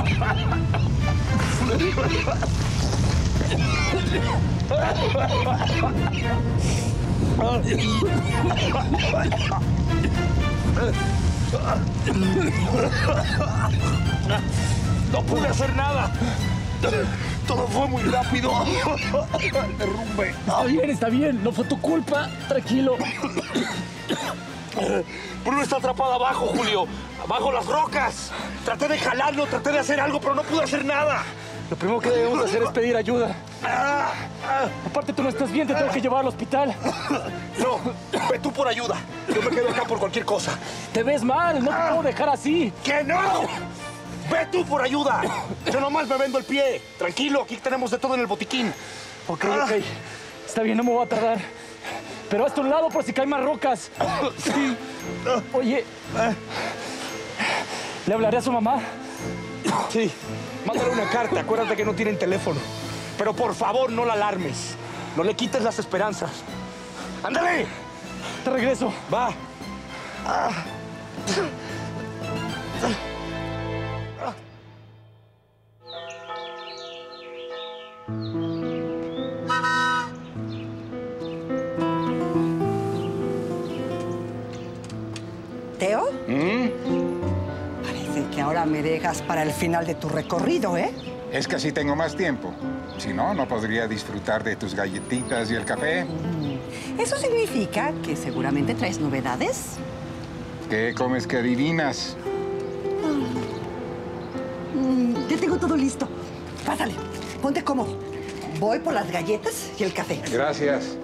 No pude hacer nada. Todo fue muy rápido. El derrumbe. Está bien. No fue tu culpa. Tranquilo. Bruno está atrapado abajo, Julio. Abajo las rocas. Traté de jalarlo, traté de hacer algo, pero no pude hacer nada. Lo primero que debemos hacer es pedir ayuda. Aparte, tú no estás bien. Te tengo que llevar al hospital. No, ve tú por ayuda. Yo me quedo acá por cualquier cosa. Te ves mal. No te puedo dejar así. ¡Que no! ¡Ve tú por ayuda! Yo nomás me vendo el pie. Tranquilo, aquí tenemos de todo en el botiquín. Ok. Está bien, no me voy a tardar. Pero hazte a un lado por si caen más rocas. Sí. Oye, ¿le hablaré a su mamá? Sí. Mándale una carta. Acuérdate que no tienen teléfono. Pero por favor, no la alarmes. No le quites las esperanzas. ¡Ándale! Te regreso. Va. ¿Teo? Parece que ahora me dejas para el final de tu recorrido, ¿eh? Es que así tengo más tiempo. Si no, no podría disfrutar de tus galletitas y el café. ¿Eso significa que seguramente traes novedades? ¿Qué comes que adivinas? Ya tengo todo listo. Pásale, ponte cómodo. Voy por las galletas y el café. Gracias.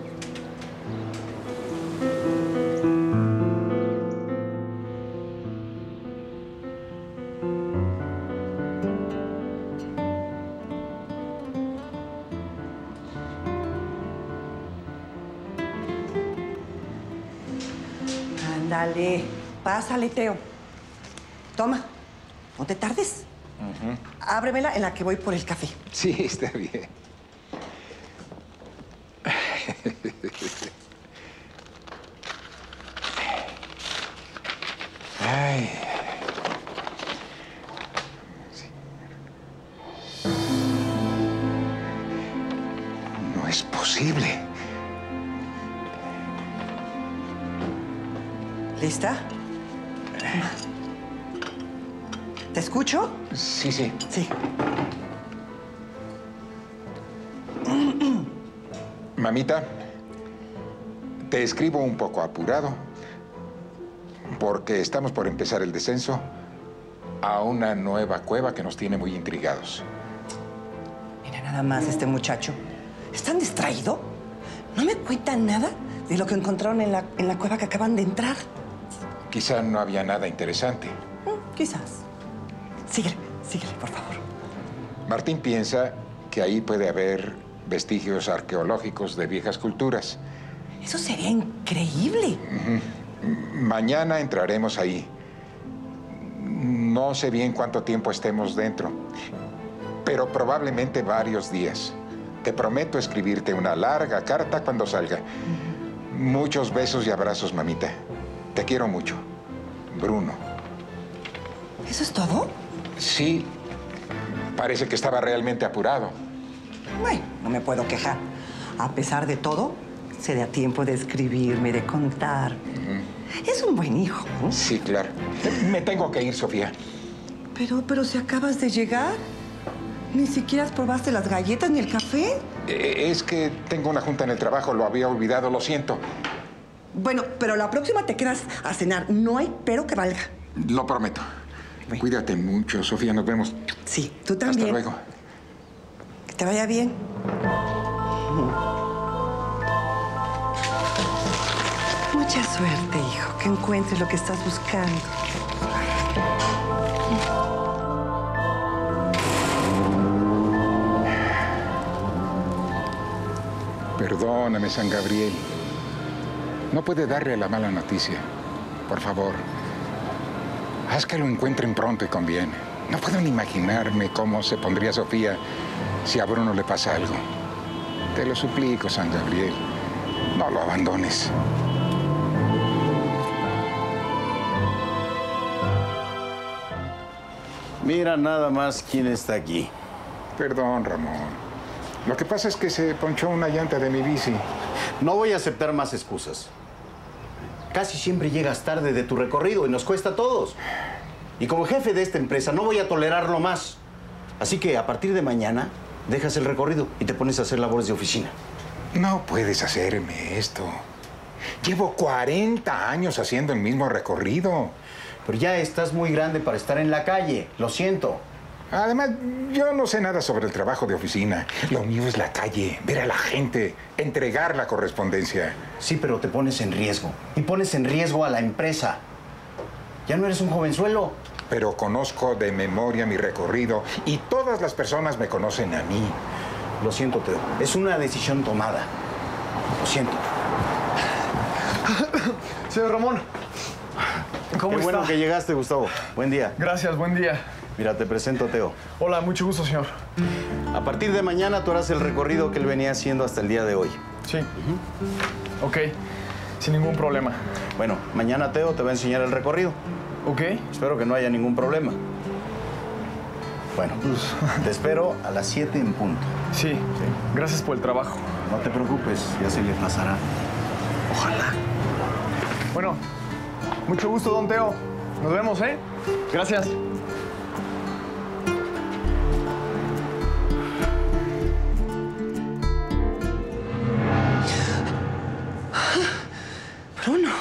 Ándale, pásale, Teo. Toma, no te tardes. Ábremela en la que voy por el café. Sí, está bien. Ay. Sí. No es posible. ¿Lista? ¿Te escucho? Sí, sí. Sí. Mamita, te escribo un poco apurado porque estamos por empezar el descenso a una nueva cueva que nos tiene muy intrigados. Mira nada más este muchacho. ¿Es tan distraído? No me cuenta nada de lo que encontraron en la cueva que acaban de entrar. Quizá no había nada interesante. Quizás. Síguele, por favor. Martín piensa que ahí puede haber vestigios arqueológicos de viejas culturas. Eso sería increíble. Mañana entraremos ahí. No sé bien cuánto tiempo estemos dentro, pero probablemente varios días. Te prometo escribirte una larga carta cuando salga. Muchos besos y abrazos, mamita. Te quiero mucho. Bruno. ¿Eso es todo? Sí. Parece que estaba realmente apurado. Bueno, no me puedo quejar. A pesar de todo, se da tiempo de escribirme, de contar. Es un buen hijo, ¿no? Sí, claro. Me tengo que ir, Sofía. Pero si acabas de llegar, ni siquiera probaste las galletas ni el café. Es que tengo una junta en el trabajo, lo había olvidado, lo siento. Bueno, pero la próxima te quedas a cenar. No hay pero que valga. Lo prometo. Bueno. Cuídate mucho, Sofía, nos vemos. Sí, tú también. Hasta luego. Que te vaya bien. Mucha suerte, hijo, que encuentres lo que estás buscando. Perdóname, San Gabriel. No puede darle la mala noticia. Por favor, haz que lo encuentren pronto y con bien. No puedo ni imaginarme cómo se pondría Sofía si a Bruno le pasa algo. Te lo suplico, San Gabriel. No lo abandones. Mira nada más quién está aquí. Perdón, Ramón. Lo que pasa es que se ponchó una llanta de mi bici. No voy a aceptar más excusas. Casi siempre llegas tarde de tu recorrido y nos cuesta a todos. Y como jefe de esta empresa no voy a tolerarlo más. Así que a partir de mañana dejas el recorrido y te pones a hacer labores de oficina. No puedes hacerme esto. Llevo 40 años haciendo el mismo recorrido. Pero ya estás muy grande para estar en la calle. Lo siento. Además, yo no sé nada sobre el trabajo de oficina. Lo mío es la calle, ver a la gente, entregar la correspondencia. Sí, pero te pones en riesgo. Y pones en riesgo a la empresa. Ya no eres un jovenzuelo. Pero conozco de memoria mi recorrido y todas las personas me conocen a mí. Lo siento, Teo. Es una decisión tomada. Lo siento. Señor Ramón, ¿cómo Qué está? bueno que llegaste, Gustavo. Buen día. Gracias, buen día. Mira, te presento a Teo. Hola, mucho gusto, señor. A partir de mañana tú harás el recorrido que él venía haciendo hasta el día de hoy. Sí. Ok, sin ningún problema. Bueno, mañana Teo te va a enseñar el recorrido. Ok. Espero que no haya ningún problema. Bueno, te espero a las 7 en punto. Sí, gracias por el trabajo. No te preocupes, ya se le pasará. Ojalá. Bueno, mucho gusto, don Teo. Nos vemos, ¿eh? Gracias. Bruno.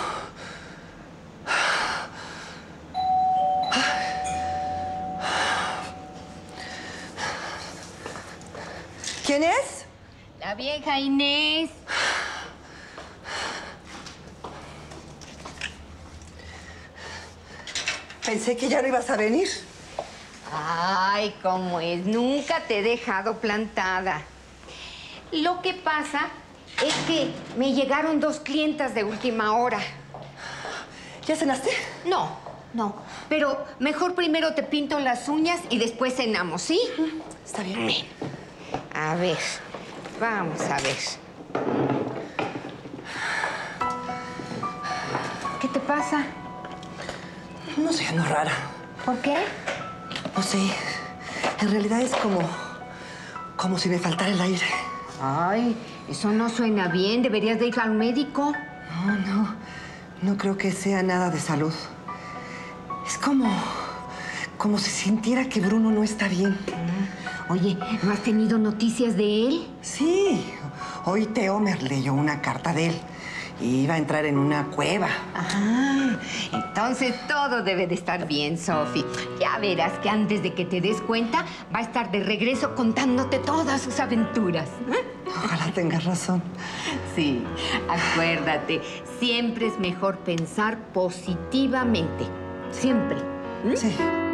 ¿Quién es? La vieja Inés. Pensé que ya no ibas a venir. Ay, cómo es. Nunca te he dejado plantada. Lo que pasa es que me llegaron 2 clientas de última hora. ¿Ya cenaste? No. Pero mejor primero te pinto las uñas y después cenamos, ¿sí? Está bien. Ven. A ver, vamos a ver. ¿Qué te pasa? No sé, ando rara. ¿Por qué? No sé. En realidad es como si me faltara el aire. Ay, eso no suena bien. Deberías de ir al médico. No creo que sea nada de salud. Es como si sintiera que Bruno no está bien. Oye, ¿no has tenido noticias de él? Sí. Hoy Teo me leyó una carta de él. Iba a entrar en una cueva. Ah, entonces todo debe de estar bien, Sophie. Ya verás que antes de que te des cuenta, va a estar de regreso contándote todas sus aventuras. Ojalá tengas razón. Sí, acuérdate, siempre es mejor pensar positivamente. Siempre. Sí.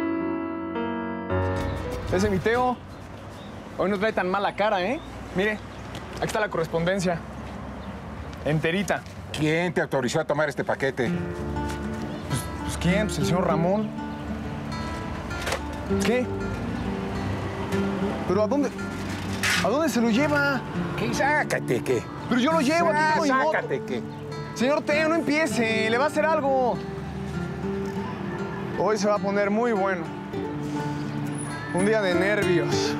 Ese mi Teo. Hoy no trae tan mala cara, ¿eh? Mire, aquí está la correspondencia. Enterita. ¿Quién te autorizó a tomar este paquete? Pues ¿quién? Pues el señor Ramón. ¿Qué? ¿Pero a dónde? ¿A dónde se lo lleva? ¿Qué? Sácate, ¿qué? Pero yo lo llevo aquí con mi moto. Sácate, ¿qué? Señor Teo, no empiece. Le va a hacer algo. Hoy se va a poner muy bueno. Un día de nervios.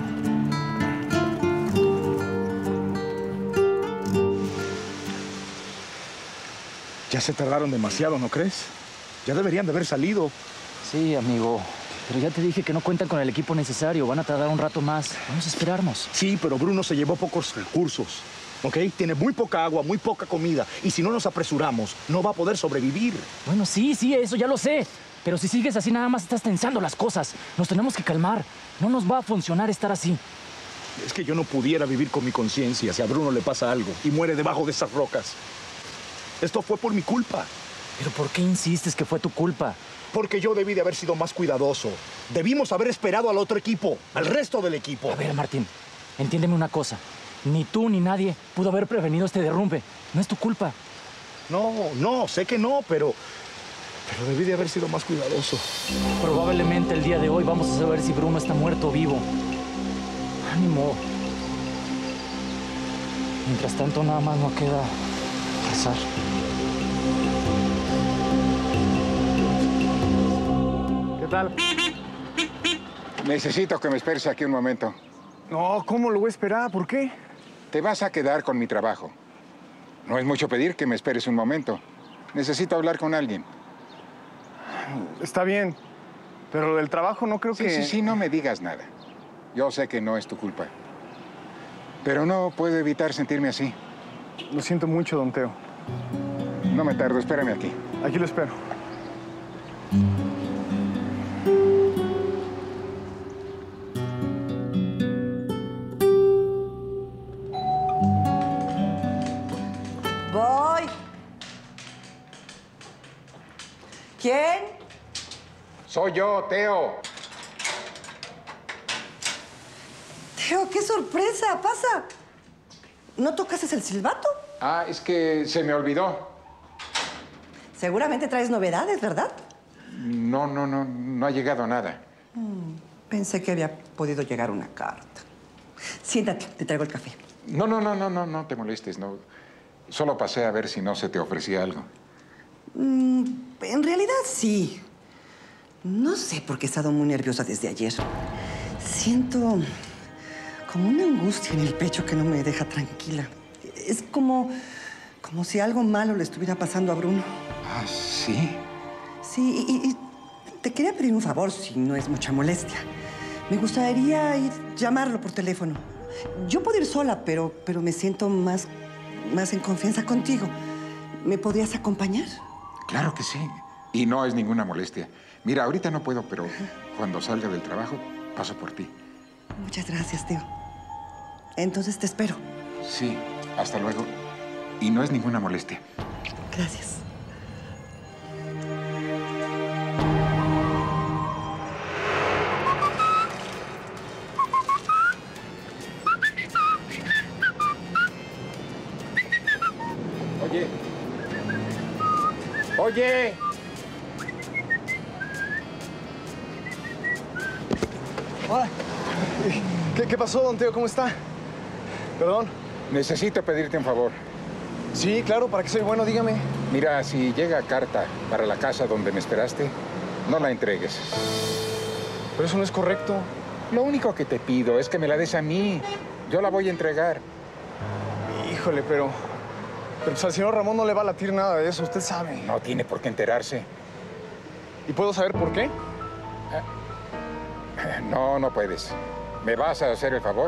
Ya se tardaron demasiado, ¿no crees? Ya deberían de haber salido. Sí, amigo. Pero ya te dije que no cuentan con el equipo necesario. Van a tardar un rato más. Vamos a esperarnos. Sí, pero Bruno se llevó pocos recursos, ¿ok? Tiene muy poca agua, muy poca comida. Y si no nos apresuramos, no va a poder sobrevivir. Bueno, sí, eso ya lo sé. Pero si sigues así, nada más estás tensando las cosas. Nos tenemos que calmar. No nos va a funcionar estar así. Es que yo no pudiera vivir con mi conciencia si a Bruno le pasa algo y muere debajo de esas rocas. Esto fue por mi culpa. ¿Pero por qué insistes que fue tu culpa? Porque yo debí de haber sido más cuidadoso. Debimos haber esperado al otro equipo, al resto del equipo. A ver, Martín, entiéndeme una cosa. Ni tú ni nadie pudo haber prevenido este derrumbe. No es tu culpa. No, sé que no, pero debí de haber sido más cuidadoso. Probablemente el día de hoy vamos a saber si Bruno está muerto o vivo. Ánimo. Mientras tanto, nada más nos queda rezar. ¿Qué tal? Necesito que me esperes aquí un momento. No, ¿cómo lo voy a esperar? ¿Por qué? Te vas a quedar con mi trabajo. No es mucho pedir que me esperes un momento. Necesito hablar con alguien. Está bien, pero lo del trabajo no creo que... Sí, no me digas nada. Yo sé que no es tu culpa. Pero no puedo evitar sentirme así. Lo siento mucho, don Teo. No me tardo, espérame aquí. Aquí lo espero. Voy. ¿Quién? Soy yo, Teo. Teo, qué sorpresa. Pasa. ¿No tocaste el silbato? Ah, es que se me olvidó. Seguramente traes novedades, ¿verdad? No ha llegado nada. Pensé que había podido llegar una carta. Siéntate, te traigo el café. No te molestes, no. Solo pasé a ver si no se te ofrecía algo. En realidad, sí. No sé por qué he estado muy nerviosa desde ayer. Siento como una angustia en el pecho que no me deja tranquila. Es como si algo malo le estuviera pasando a Bruno. Ah, ¿sí? Sí, y te quería pedir un favor, si no es mucha molestia. Me gustaría llamarlo por teléfono. Yo puedo ir sola, pero me siento más en confianza contigo. ¿Me podrías acompañar? Claro que sí. Y no es ninguna molestia. Mira, ahorita no puedo, pero cuando salga del trabajo, paso por ti. Muchas gracias, Teo. Entonces te espero. Sí, hasta luego. Y no es ninguna molestia. Gracias. Oye. Hola. ¿Qué pasó, don Teo? ¿Cómo está? Perdón. Necesito pedirte un favor. Sí, claro, ¿para qué soy bueno? Dígame. Mira, si llega carta para la casa donde me esperaste, no la entregues. Pero eso no es correcto. Lo único que te pido es que me la des a mí. Yo la voy a entregar. Híjole, pero pues al señor Ramón no le va a latir nada de eso, usted sabe. No tiene por qué enterarse. ¿Y puedo saber por qué? No puedes. ¿Me vas a hacer el favor?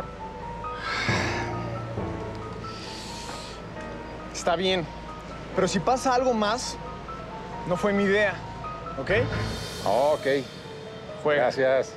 Está bien. Pero si pasa algo más, no fue mi idea, ¿ok? Ok. Juega. Gracias.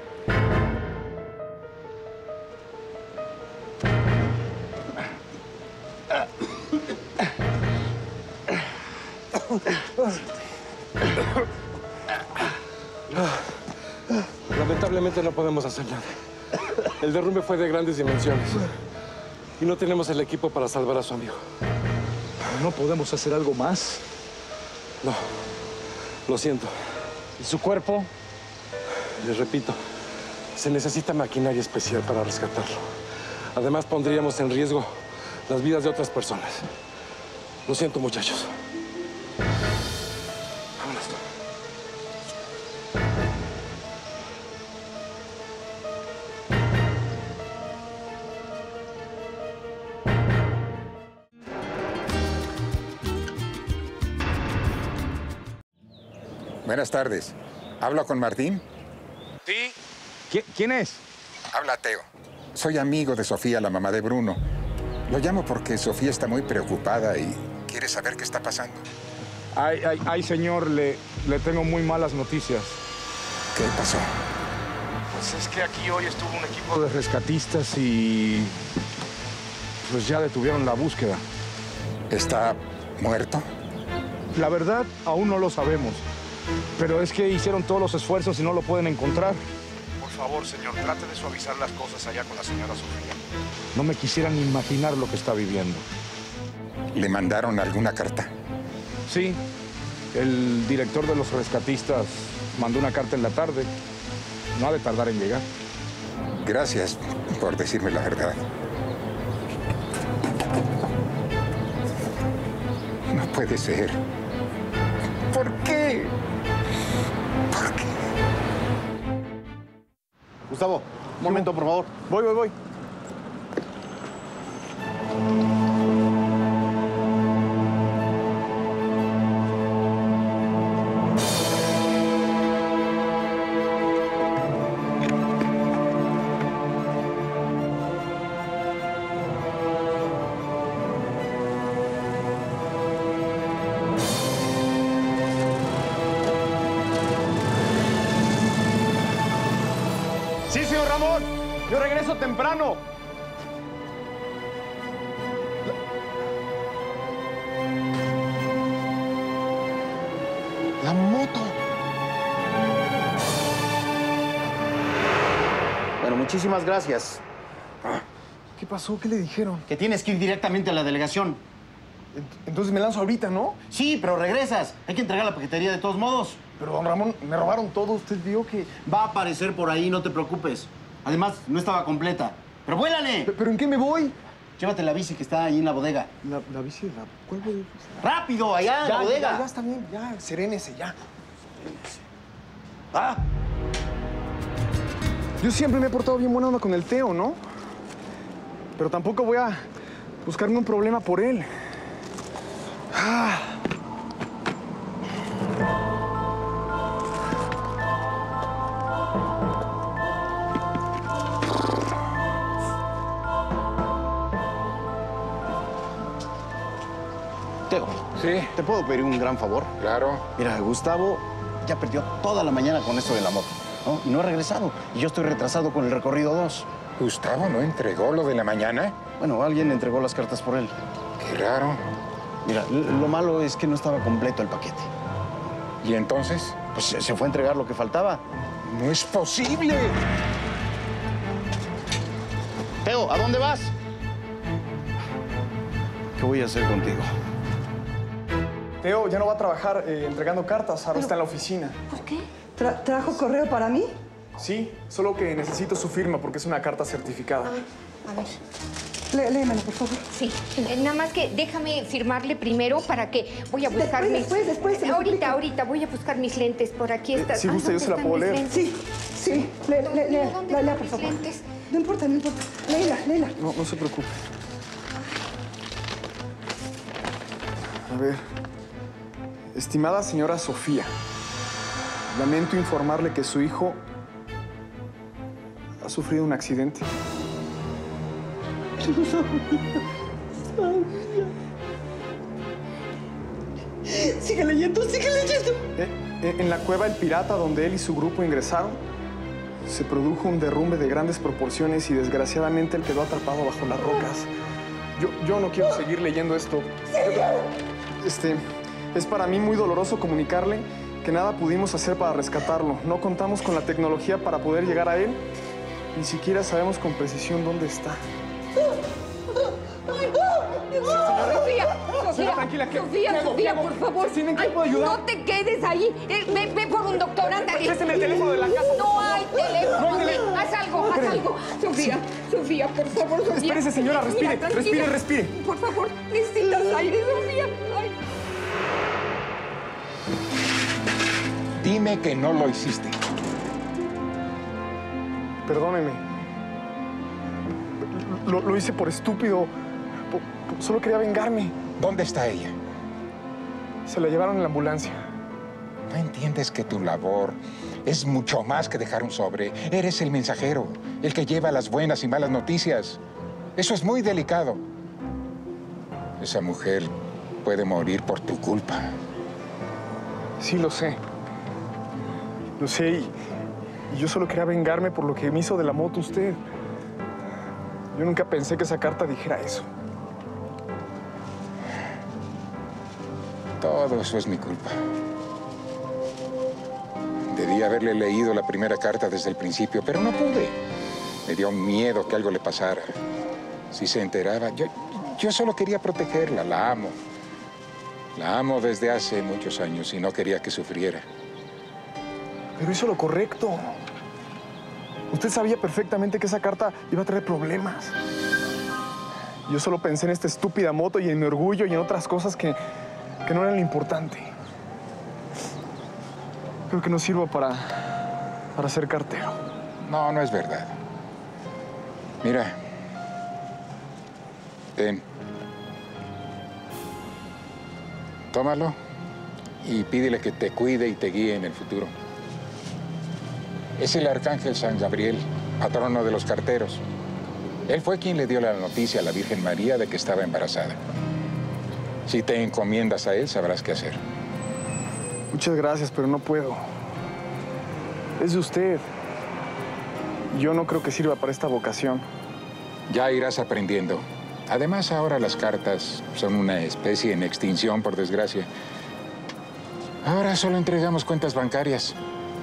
Lamentablemente no podemos hacer nada. El derrumbe fue de grandes dimensiones. Y no tenemos el equipo para salvar a su amigo. ¿No podemos hacer algo más? No, lo siento. ¿Y su cuerpo? Les repito, se necesita maquinaria especial para rescatarlo. Además, pondríamos en riesgo las vidas de otras personas. Lo siento, muchachos. Vámonos. Buenas tardes. ¿Hablo con Martín? ¿Sí? ¿Quién es? Habla Teo. Soy amigo de Sofía, la mamá de Bruno. Lo llamo porque Sofía está muy preocupada y quiere saber qué está pasando. Ay, señor, le tengo muy malas noticias. ¿Qué pasó? Pues es que aquí hoy estuvo un equipo de rescatistas y pues ya detuvieron la búsqueda. ¿Está muerto? La verdad, aún no lo sabemos. Pero es que hicieron todos los esfuerzos y no lo pueden encontrar. Por favor, señor, trate de suavizar las cosas allá con la señora Sofía. No me quisieran imaginar lo que está viviendo. ¿Le mandaron alguna carta? Sí, el director de los rescatistas mandó una carta en la tarde. No ha de tardar en llegar. Gracias por decirme la verdad. No puede ser. ¿Por qué? ¿Por qué? Gustavo, un momento, por favor. Voy. Sí, señor Ramón. Yo regreso temprano. La moto. Bueno, muchísimas gracias. ¿Qué pasó? ¿Qué le dijeron? Que tienes que ir directamente a la delegación. Entonces me lanzo ahorita, ¿no? Sí, pero regresas. Hay que entregar la paquetería de todos modos. Pero, don Ramón, me robaron todo. Usted vio que... Va a aparecer por ahí, no te preocupes. Además, no estaba completa. ¡Pero vuélale! ¿Pero en qué me voy? Llévate la bici que está ahí en la bodega. La bici de la... ¿Cuál bodega? ¡Rápido! Allá en la bodega. Ya está bien. Ya, serénese, ya. ¡Ah! Yo siempre me he portado bien buena onda con el Teo, ¿no? Pero tampoco voy a buscarme un problema por él. Ah. Teo, Sí, ¿te puedo pedir un gran favor? claro. Mira, Gustavo ya perdió toda la mañana con esto de la moto, ¿no? Y no ha regresado. Y yo estoy retrasado con el recorrido 2. ¿Gustavo no entregó lo de la mañana? Bueno, alguien entregó las cartas por él. Qué raro. Mira, lo malo es que no estaba completo el paquete. ¿Y entonces? Pues se fue a entregar lo que faltaba. ¡No es posible! Teo, ¿a dónde vas? ¿Qué voy a hacer contigo? Teo ya no va a trabajar entregando cartas. Ahora está en la oficina. ¿Por qué? ¿Trajo correo para mí? Sí, solo que necesito su firma porque es una carta certificada. A ver. Léemelo, por favor. Sí, nada más que déjame firmarle primero para que voy a buscar Después, se lo suplico. Ahorita voy a buscar mis lentes. Por aquí están. si gusta, yo se la ¿dónde puedo están leer. mis lentes? Sí, lea, ¿Dónde están por mis favor. lentes? No importa. Léela. No se preocupe. A ver. Estimada señora Sofía, lamento informarle que su hijo ha sufrido un accidente. Sigue leyendo. En la cueva El Pirata, donde él y su grupo ingresaron, se produjo un derrumbe de grandes proporciones y desgraciadamente él quedó atrapado bajo las rocas. Yo no quiero seguir leyendo esto. Es para mí muy doloroso comunicarle que nada pudimos hacer para rescatarlo. No contamos con la tecnología para poder llegar a él. Ni siquiera sabemos con precisión dónde está. Sofía, tranquila, Sofía, por favor. ¿Tienen que puedo ayudar? No te quedes ahí. Ve por un doctor, ándale. Présteme el teléfono de la casa. No hay teléfono. Haz algo. Sofía, por favor, Sofía. Espérese, señora, respire, Mira, tranquila. respire. Por favor, necesitas aire, Sofía. Ay. Dime que no lo hiciste. Perdóneme. Lo hice por estúpido. Solo quería vengarme. ¿Dónde está ella? Se la llevaron en la ambulancia. ¿No entiendes que tu labor es mucho más que dejar un sobre? Eres el mensajero, el que lleva las buenas y malas noticias. Eso es muy delicado. Esa mujer puede morir por tu culpa. Sí, lo sé. Lo sé y yo solo quería vengarme por lo que me hizo de la moto usted. Yo nunca pensé que esa carta dijera eso. Todo eso es mi culpa. Debí haberle leído la primera carta desde el principio, pero no pude. Me dio miedo que algo le pasara. Si se enteraba, yo solo quería protegerla. La amo. La amo desde hace muchos años y no quería que sufriera. Pero hizo lo correcto. Usted sabía perfectamente que esa carta iba a traer problemas. Yo solo pensé en esta estúpida moto y en mi orgullo y en otras cosas que no eran lo importante. Creo que no sirvo para ser cartero. No, no es verdad. Mira. Ten. Tómalo y pídele que te cuide y te guíe en el futuro. Es el arcángel San Gabriel, patrono de los carteros. Él fue quien le dio la noticia a la Virgen María de que estaba embarazada. Si te encomiendas a él, sabrás qué hacer. Muchas gracias, pero no puedo. Es de usted. Yo no creo que sirva para esta vocación. Ya irás aprendiendo. Además, ahora las cartas son una especie en extinción, por desgracia. Ahora solo entregamos cuentas bancarias.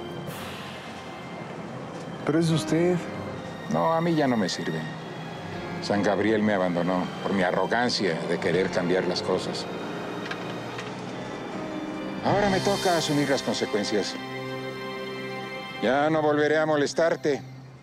Pero es de usted. No, a mí ya no me sirve. San Gabriel me abandonó por mi arrogancia de querer cambiar las cosas. Ahora me toca asumir las consecuencias. Ya no volveré a molestarte.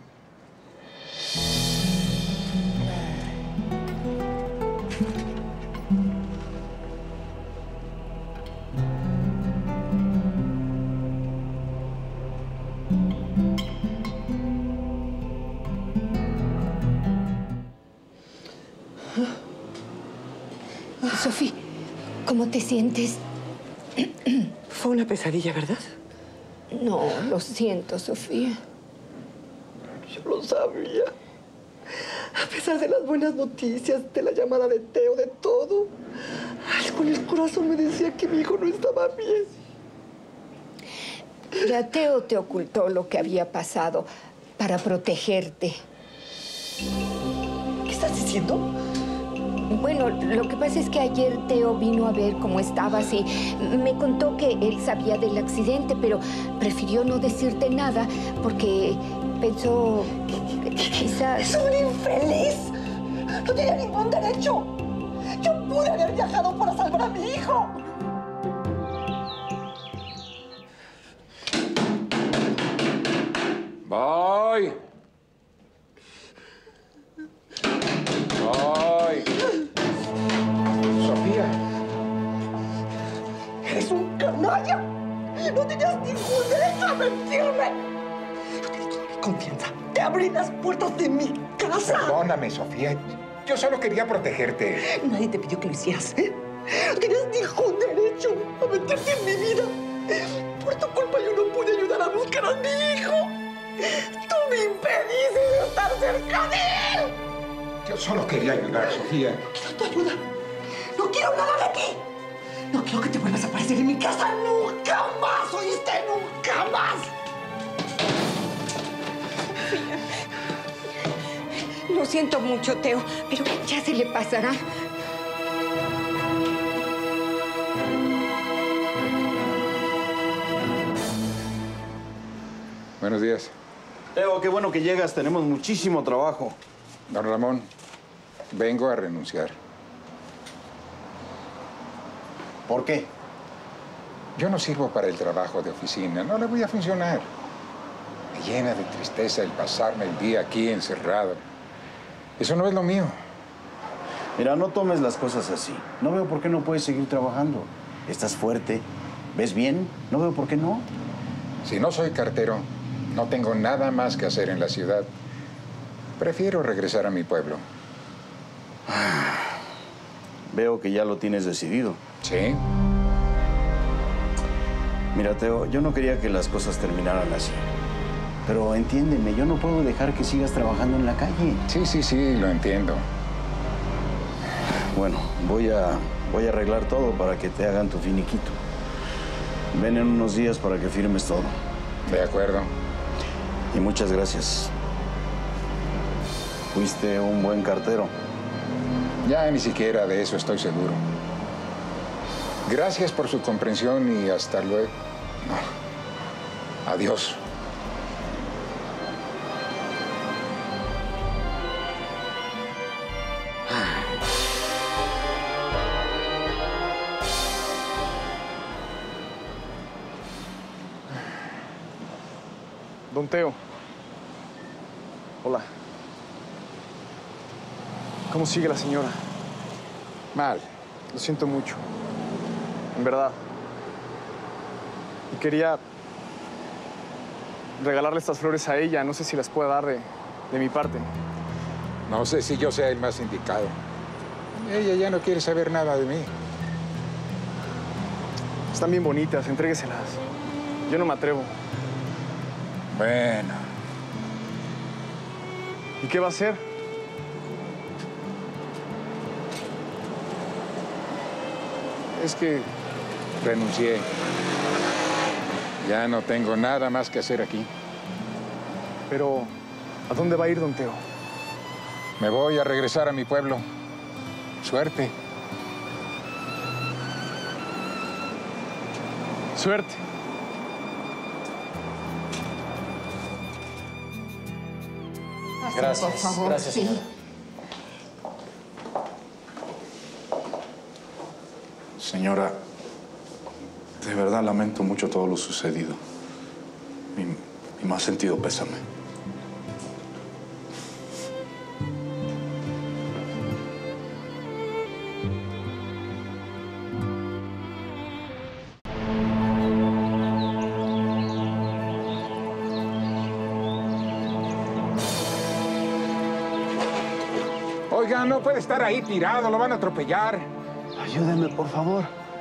Sofía, ¿cómo te sientes? Fue una pesadilla, ¿verdad? No, lo siento, Sofía. Yo lo sabía. A pesar de las buenas noticias, de la llamada de Teo, de todo, algo en el corazón me decía que mi hijo no estaba bien. Ya Teo te ocultó lo que había pasado para protegerte. ¿Qué estás diciendo? Bueno, lo que pasa es que ayer Teo vino a ver cómo estabas y me contó que él sabía del accidente, pero prefirió no decirte nada porque pensó que quizás... ¡Es un infeliz! ¡No tenía ningún derecho! ¡Yo pude haber viajado para salvar a mi hijo! Voy. Sofía. ¡Eres un canalla! ¡No tenías ningún derecho a mentirme! Yo te di toda mi confianza. Te abrí las puertas de mi casa. Perdóname, Sofía. Yo solo quería protegerte. Nadie te pidió que lo hicieras, ¿eh? No tenías ningún derecho a meterte en mi vida. Por tu culpa yo no pude ayudar a buscar a mi hijo. Tú me impediste de estar cerca de él. Yo solo quería ayudar, Sofía. No quiero tu ayuda. No quiero nada de ti. No quiero que te vuelvas a aparecer en mi casa nunca más, ¿oíste? ¡Nunca más! Lo siento mucho, Teo, pero ya se le pasará. Buenos días. Teo, qué bueno que llegas. Tenemos muchísimo trabajo. Don Ramón, vengo a renunciar. ¿Por qué? Yo no sirvo para el trabajo de oficina. No le voy a funcionar. Me llena de tristeza el pasarme el día aquí encerrado. Eso no es lo mío. Mira, no tomes las cosas así. No veo por qué no puedes seguir trabajando. Estás fuerte. ¿Ves bien? No veo por qué no. Si no soy cartero, no tengo nada más que hacer en la ciudad. Prefiero regresar a mi pueblo. Veo que ya lo tienes decidido. ¿Sí? Mira, Teo, yo no quería que las cosas terminaran así. Pero entiéndeme, yo no puedo dejar que sigas trabajando en la calle. Sí, lo entiendo. Bueno, voy a arreglar todo para que te hagan tu finiquito. Ven en unos días para que firmes todo. De acuerdo. Y muchas gracias. Fuiste un buen cartero. Ya ni siquiera de eso estoy seguro. Gracias por su comprensión y hasta luego. No. Adiós. Don Teo. Hola. ¿Cómo sigue la señora? Mal. Lo siento mucho. En verdad. Y quería regalarle estas flores a ella. No sé si las pueda dar de mi parte. No sé si yo sea el más indicado. Ella ya no quiere saber nada de mí. Están bien bonitas, entrégueselas. Yo no me atrevo. Bueno. ¿Y qué va a hacer? Es que renuncié. Ya no tengo nada más que hacer aquí. Pero, ¿a dónde va a ir, don Teo? Me voy a regresar a mi pueblo. Suerte. Suerte. Gracias. Por favor, Gracias, sí. señora. Señora, de verdad lamento mucho todo lo sucedido. Mi más sentido pésame. Oiga, no puede estar ahí tirado, lo van a atropellar. Ayúdeme, por favor.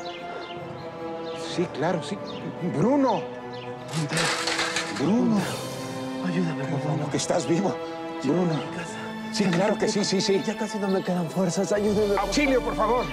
Sí, claro, sí. Bruno. Bruno. Ayúdame, por favor. Que estás vivo. Bruno. Sí, claro que sí, sí, sí. Ya casi no me quedan fuerzas. Ayúdeme. Auxilio, por favor.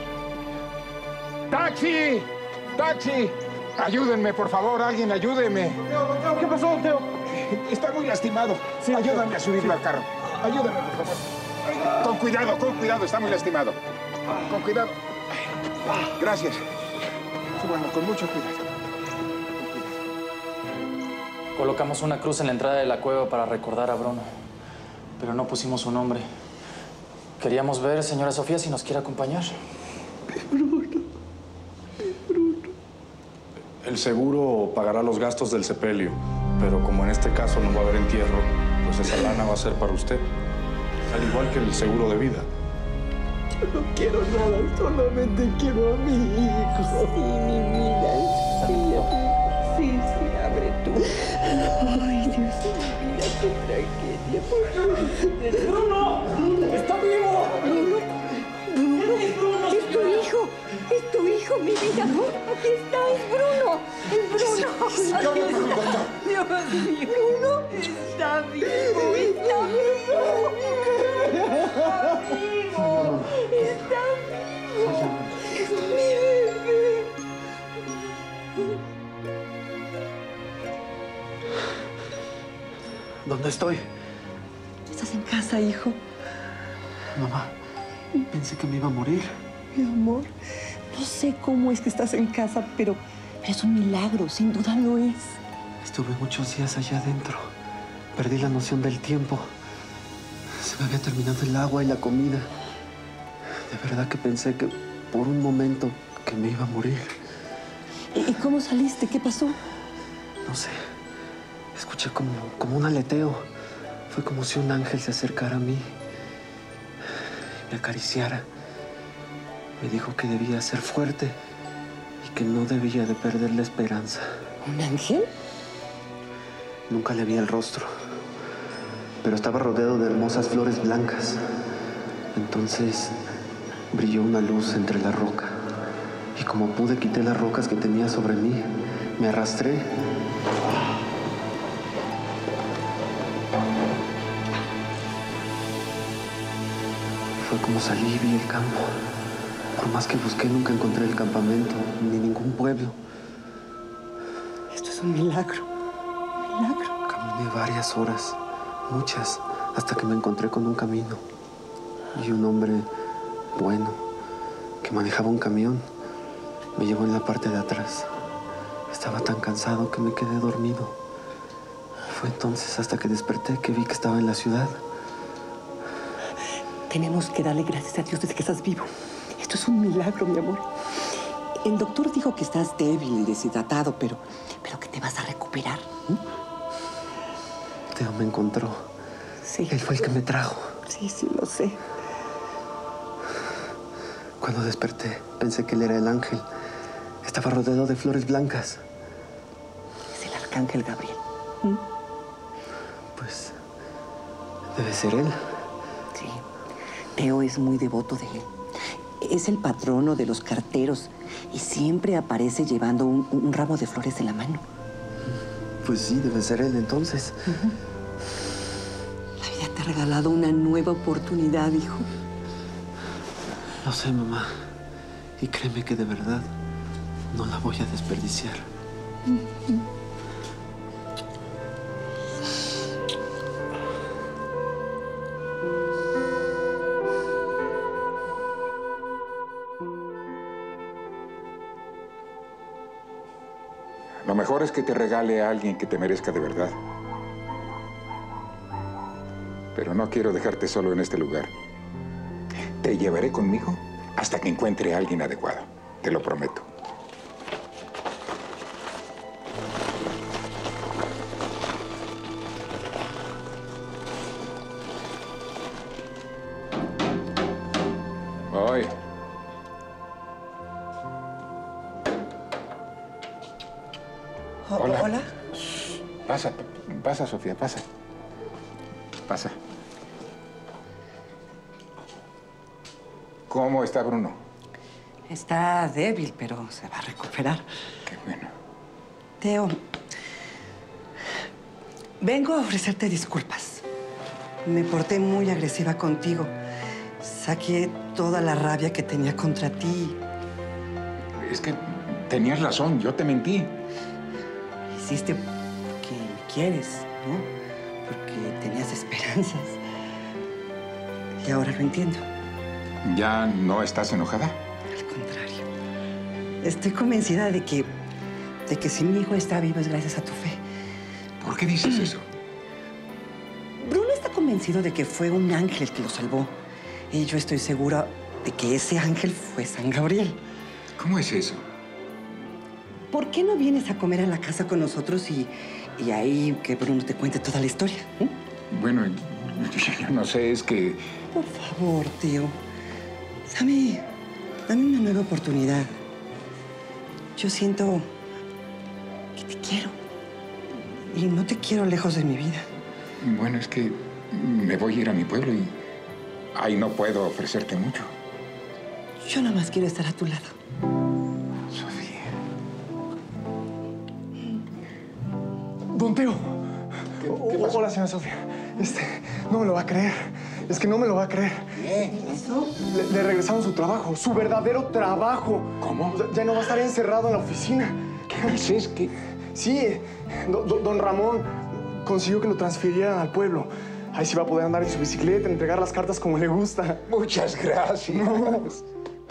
¡Taxi! ¡Taxi! Ayúdenme, por favor. Alguien ayúdeme. Teo, ¿qué pasó, Teo? Está muy lastimado. Sí, ayúdame a subirlo al carro. Ayúdame, por favor. Con cuidado. Está muy lastimado. Con cuidado. Gracias. Bueno, con mucho cuidado. Colocamos una cruz en la entrada de la cueva para recordar a Bruno, pero no pusimos su nombre. Queríamos ver, señora Sofía, si nos quiere acompañar. El seguro pagará los gastos del sepelio, pero como en este caso no va a haber entierro, pues esa lana va a ser para usted. Al igual que el seguro de vida. Yo no quiero nada, solamente quiero a mi hijo. Sí, mi vida. Sí, abre tú. Ay, Dios mío, qué tragedia. ¡Bruno! ¡Está vivo! Bruno, es tu hijo. Es tu hijo, mi vida. Aquí está, es Bruno. Es Bruno. Dios mío. Bruno está vivo. Está vivo. Está vivo. Mi bebé. ¿Dónde estoy? Estás en casa, hijo. Mamá, pensé que me iba a morir. Mi amor, no sé cómo es que estás en casa, pero es un milagro, sin duda lo es. Estuve muchos días allá adentro. Perdí la noción del tiempo. Se me había terminado el agua y la comida. De verdad que pensé que por un momento que me iba a morir. ¿Y cómo saliste? ¿Qué pasó? No sé. Escuché como un aleteo. Fue como si un ángel se acercara a mí. Me acariciara. Me dijo que debía ser fuerte y que no debía de perder la esperanza. ¿Un ángel? Nunca le vi el rostro, pero estaba rodeado de hermosas flores blancas. Entonces brilló una luz entre la roca y como pude quité las rocas que tenía sobre mí. Me arrastré. Fue como salí y vi el campo. Por más que busqué, nunca encontré el campamento, ni ningún pueblo. Esto es un milagro. Un milagro. Caminé varias horas, muchas, hasta que me encontré con un camino. Y un hombre bueno, que manejaba un camión, me llevó en la parte de atrás. Estaba tan cansado que me quedé dormido. Fue entonces hasta que desperté que vi que estaba en la ciudad. Tenemos que darle gracias a Dios desde que estás vivo. Esto es un milagro, mi amor. El doctor dijo que estás débil y deshidratado, pero que te vas a recuperar. Teo me encontró. Sí. Él fue el que me trajo. Sí, lo sé. Cuando desperté, pensé que él era el ángel. Estaba rodeado de flores blancas. Es el arcángel Gabriel. Pues debe ser él. Sí. Teo es muy devoto de él. Es el patrono de los carteros y siempre aparece llevando un ramo de flores en la mano. Pues sí, debe ser él entonces. La vida te ha regalado una nueva oportunidad, hijo. Lo sé, mamá. Y créeme que de verdad no la voy a desperdiciar. Lo mejor es que te regale a alguien que te merezca de verdad. Pero no quiero dejarte solo en este lugar. Te llevaré conmigo hasta que encuentre a alguien adecuado. Te lo prometo. Voy. Hola. Hola. Pasa, pasa, Sofía, pasa. Pasa. ¿Cómo está Bruno? Está débil, pero se va a recuperar. Qué bueno. Teo, vengo a ofrecerte disculpas. Me porté muy agresiva contigo. Saqué toda la rabia que tenía contra ti. Es que tenías razón, yo te mentí. Hiciste porque me quieres, ¿no? Porque tenías esperanzas. Y ahora lo entiendo. ¿Ya no estás enojada? Al contrario. Estoy convencida de que si mi hijo está vivo es gracias a tu fe. ¿Por qué dices eso? Bruno está convencido de que fue un ángel el que lo salvó. Y yo estoy segura de que ese ángel fue San Gabriel. ¿Cómo es eso? ¿Por qué no vienes a comer a la casa con nosotros y ahí que Bruno te cuente toda la historia? Bueno, yo no sé, es que... Por favor, tío. Dame una nueva oportunidad. Yo siento que te quiero. Y no te quiero lejos de mi vida. Bueno, es que me voy a ir a mi pueblo y ahí no puedo ofrecerte mucho. Yo nada más quiero estar a tu lado. Sofía. Don Teo. ¿Qué pasó? Hola, señora Sofía. No me lo va a creer. Es que no me lo va a creer. ¿Qué? Le regresaron su trabajo, su verdadero trabajo. ¿Cómo? Ya no va a estar encerrado en la oficina. ¿Qué dices? ¿Qué? Sí, don Ramón consiguió que lo transfirieran al pueblo. Ahí sí va a poder andar en su bicicleta, entregar las cartas como le gusta. Muchas gracias.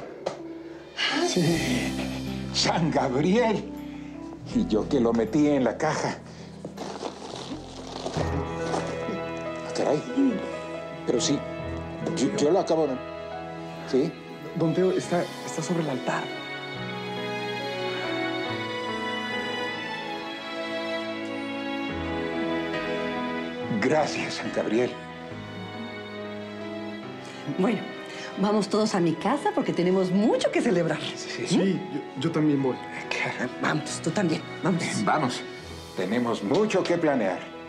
Sí. San Gabriel. Y yo que lo metí en la caja. Ah, caray. Pero sí, yo lo acabo de... ¿Sí? Don Teo está sobre el altar. Gracias, San Gabriel. Bueno, vamos todos a mi casa porque tenemos mucho que celebrar. Sí, yo también voy. Vamos, tú también. Vamos. Vamos. Tenemos mucho que planear.